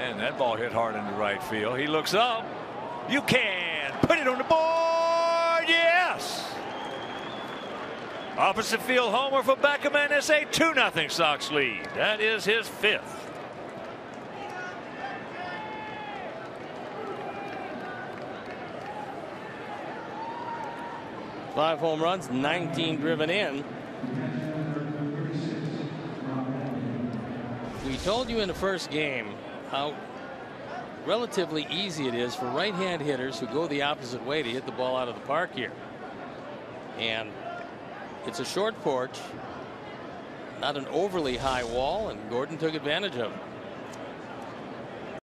And that ball hit hard into right field. He looks up. You can put it on the board. Yes. Opposite field homer for Beckham, and it's a 2-0 Sox lead. That is his 5th. Five home runs, 19 driven in. We told you in the first game how relatively easy it is for right-hand hitters who go the opposite way to hit the ball out of the park here. And it's a short porch, not an overly high wall, and Gordon took advantage of it.